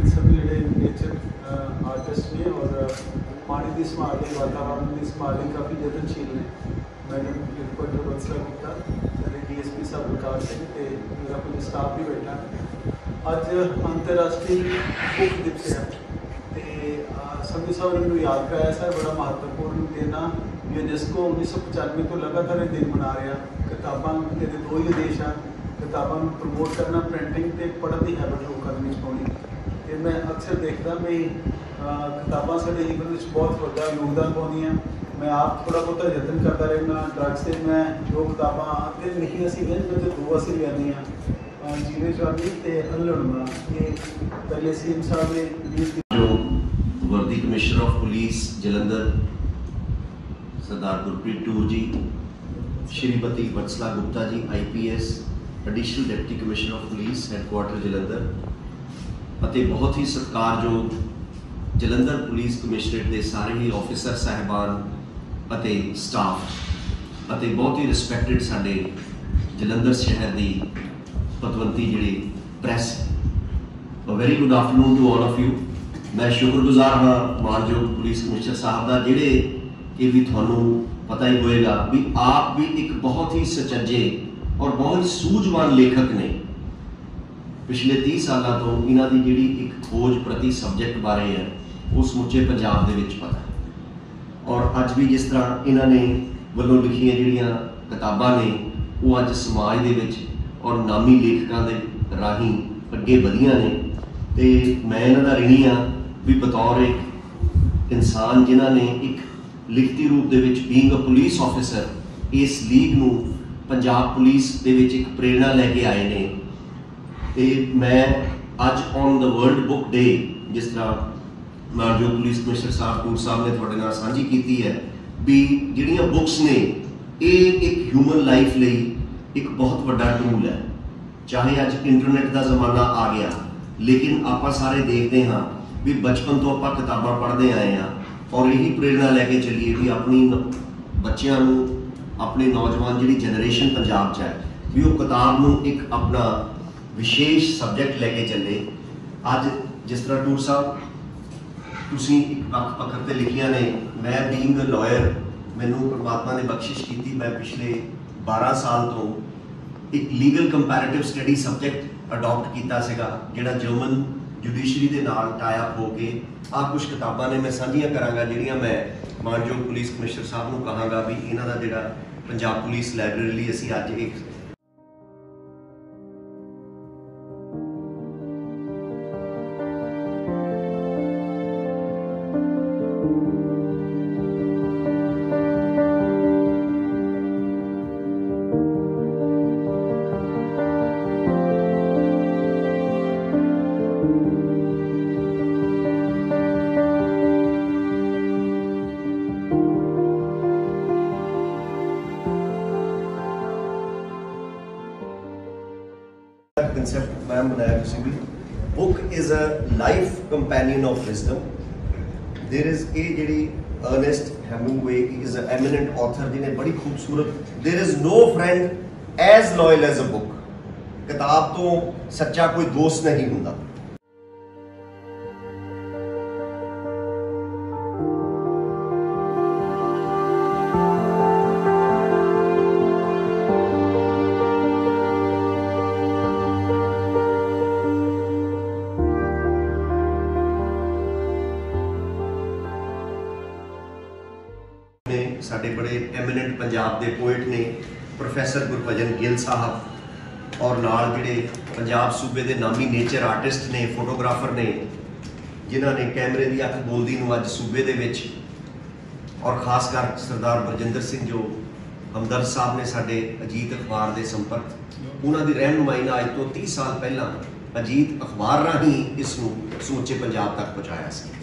सभी जोड़े nature artist ने और पानी की संभाल वातावरण की संभाल काफ़ी यतनशील ने। मैडम इंस्पेक्टर बंसला गुप्ता, मेरे DSP साहब विकास सिंह ते मेरा कुछ स्टाफ भी बैठा। अज अंतरराष्ट्रीय बुक दिवस है तो सभी साहब ने मैंने याद कराया सर बड़ा महत्वपूर्ण दिन आ। यूनेस्को 1995 तो लगातार ये दिन मना रहा। किताबां ये दो ही उद्देश आ, किताबां प्रमोट करना, प्रिंटिंग ते पढ़ने की हैबिट लोगों में पानी। तो मैं अक्सर देखता भी किताबां साडे जीवन में बहुत बड़ा योगदान पाउंदियां। मैं आप थोड़ा बहुत यतन करता रहना। ड्रग्स से मैं जो किताबां अगे लिखियां सी मैं जो दो असी लिया जीने चाली ते अल्लड़ना ये पहले CM साहब ने जो वर्दी commissioner of police Jalandhar Sardar Gurpreet Toor ji, Shrimati Bansla Gupta ji IPS additional deputy commissioner of police headquarters Jalandhar ਅਤੇ बहुत ही सत्कारयोग जलंधर पुलिस कमिश्नरेट के सारे ही ऑफिसर साहिबान ਅਤੇ स्टाफ ਅਤੇ बहुत ही रिस्पैक्टेड साडे जलंधर शहर की पतवंती जी press. Very good afternoon to all of you. मैं शुक्रगुजार हाँ मानयोग पुलिस कमिश्नर साहब का जिहड़े कि भी थानू पता ही होएगा भी आप भी एक बहुत ही सचज्जे और बहुत ही सूझवान लेखक ने। पिछले 30 सालों तो इन्हों की जी एक खोज प्रति सबजैक्ट बारे है वो समुचे पंजाब दे विच पता है। और अज भी जिस तरह इन्होंने वालों लिखिया जिहड़ियां किताबां ने वो अज समाज दे विच और नामी लेखकों के राही अगे वधियां ने। तो मैं इन्हां दा ऋणी हाँ भी बतौर एक इंसान जिन्हों ने एक लिखती रूप दे विच बीइंग अ पुलिस ऑफिसर इस लीग नूं पंजाब पुलिस दे विच एक प्रेरणा लैके आए ने। तो मैं अज on the world book day जिस तरह मानयोग पुलिस कमिश्नर साहब टूर साहब ने थोड़े नाल साझी की है भी जिहड़ियां बुक्स ने ये एक ह्यूमन लाइफ लई एक बहुत बड़ा टूल है। चाहे अज इंटरनेट का जमाना आ गया लेकिन आप सारे देखते हाँ भी बचपन तो आप किताबां पढ़ते आए हैं और यही प्रेरणा लैके चलिए भी अपनी बच्चों अपने नौजवान जी जनरेशन पंजाब च है भी वो किताब नूं एक अपना विशेष सबजैक्ट लैके चले। अज जिस तरह टूर साहब तुसीं एक वक्त पखर ते लिखियां ने। मैं बीइंग अ लॉयर मैनूं परमात्मा ने बख्शिश की। मैं पिछले 12 साल तो एक legal comparative study subject adopt किया सीगा जिहड़ा जर्मन जुडिशरी के नाल टाई अप होके आ कुछ किताबां ने मैं साझियां करांगा जिहड़ियां मैं मानयोग पुलिस कमिश्नर साहब नूं कहांगा भी इन्हां दा जिहड़ा पंजाब पुलिस लाइब्रेरी लई असीं अज एक concept मैम बनाया किसी भी। Book is a life companion of wisdom. There is a जिहड़ी Ernest Hemingway is a eminent author जिन्हें बड़ी खूबसूरत there is no friend as loyal as a book. किताब तो सच्चा कोई दोस्त नहीं हुंदा। साडे बड़े एमिनेंट पंजाब के पोइट ने प्रोफैसर गुरभजन गिल साहब और नाल जिहड़े पंजाब सूबे के नामी नेचर आर्टिस्ट ने फोटोग्राफर ने जिन्हों ने कैमरे की अख बोलदी नूं अज सूबे दे विच और खासकर सरदार बरजिंदर सिंह जो हमदर्द साहब ने साडे अजीत अखबार के संपर्क उन्हों की रहनुमाई नाल अज तो 30 साल पहला अजीत अखबार राही इस नूं समूचे पंजाब तक पहुँचाया सी।